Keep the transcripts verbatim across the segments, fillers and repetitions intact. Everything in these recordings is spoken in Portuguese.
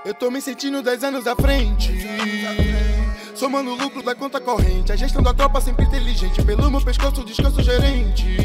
Eu tô me sentindo dez anos à frente, somando o lucro da conta corrente. A gestão da tropa sempre inteligente, pelo meu pescoço descanso gerente.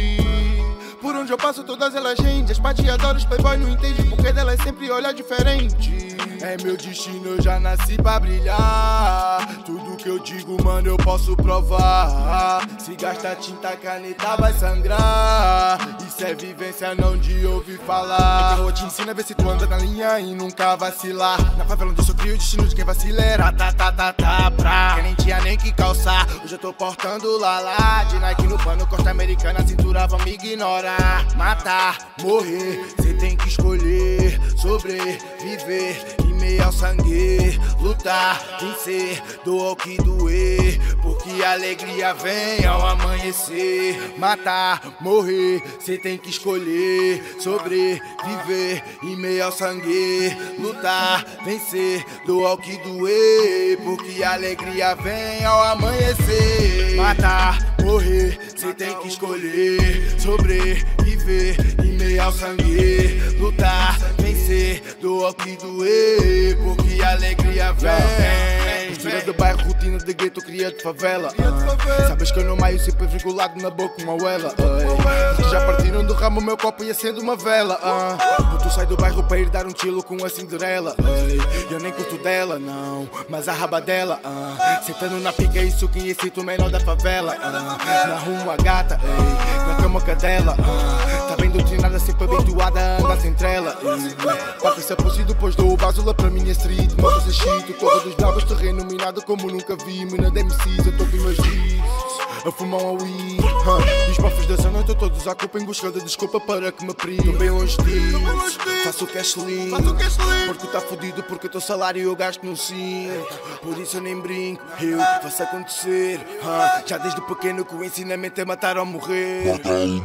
Por onde eu passo todas elas rende, as pateadoras playboy não entende, porque delas sempre olha diferente. É meu destino, eu já nasci pra brilhar. Tudo que eu digo, mano, eu posso provar. Se gasta tinta, a caneta vai sangrar. Isso é vivência, não de ouvir falar. Eu te ensino a ver se tu anda na linha e nunca vacilar. Na favela onde eu sou crio, o destino de quem vacilera. Tá, tá, tá, tá, pra. Que nem tinha nem que calçar. Hoje eu tô portando Lala. De Nike no pano, costa americana, a cintura vão me ignorar. Matar, morrer, cê tem que escolher. Sobreviver em meio ao sangue, lutar, vencer, doa o que doer, porque a alegria vem ao amanhecer. Matar, morrer, cê tem que escolher. Sobreviver em meio ao sangue, lutar, vencer, doa o que doer, porque a alegria vem ao amanhecer. Matar, morrer, cê tem que escolher. Sobreviver em meio ao sangue, lutar, vencer, doa o que doer, porque a alegria vem. Mistura do bairro, rotina de gueto, cria de favela. uh. Sabes que eu no maio sempre virgulado na boca uma uela. uh. Já partiram do ramo meu copo e acendo uma vela. uh. Tu sai do bairro para ir dar um tilo com a Cinderela. uh. Eu nem curto dela, não, mas a raba dela. uh. Sentando na pica, isso que excita o menor da favela. uh. Na rua a gata, uh. na cama cadela. uh. Tá bem doutrinada, sempre habituada a andar sem trela. uh. Passa-se a pulse e depois dou o basula para minha street. Modas a shit, o corro dos bravos, terreno minado como nunca vi. Mina de M Cs, eu tô com meus beats a fumar um weed. uh. E os puffs da zona estão todos à culpa em busca de desculpa para que me primo. Tô bem longe disso, faço o cash lean, porque tá fudido, porque o teu salário eu gasto no cinto. Por isso eu nem brinco, eu faço acontecer. uh. Já desde pequeno que o ensinamento é matar ou morrer.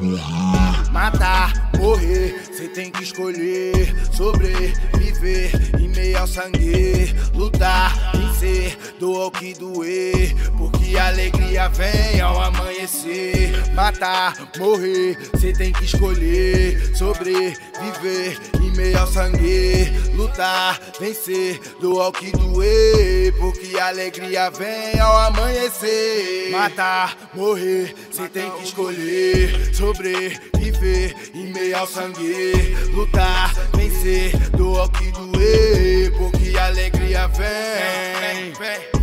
Matar, morrer, cê tem que escolher. Sobreviver em meio ao sangue, lutar, vencer, doa o que doer, porque a alegria vem ao amanhecer. Matar, morrer, cê tem que escolher. Sobreviver em meio ao sangue, lutar, vencer, doa o que doer, porque a alegria vem ao amanhecer. Matar, morrer, cê tem que escolher. Sobreviver em meio ao sangue, lutar, vencer, doa o que doer, porque a alegria vem.